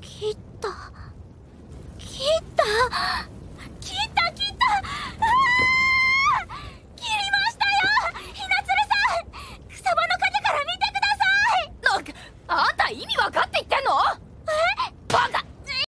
切った切った切った切ったあー切りましたよひなつるさん草葉の陰から見てください。 あんた意味分かって言って